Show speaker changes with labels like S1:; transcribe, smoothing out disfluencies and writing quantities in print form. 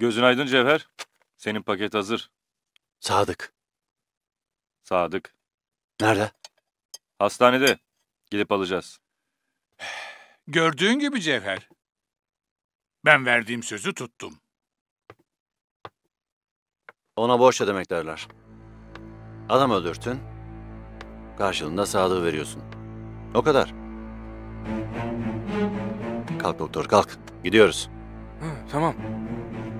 S1: Gözün aydın Cevher. Senin paket hazır.
S2: Sadık.
S1: Sadık.
S2: Nerede?
S1: Hastanede. Gidip alacağız.
S3: Gördüğün gibi Cevher. Ben verdiğim sözü tuttum.
S2: Ona borç ödemek derler. Adam öldürttün. Karşılığında Sadık'ı veriyorsun. O kadar. Kalk doktor kalk. Gidiyoruz.
S4: Ha, tamam.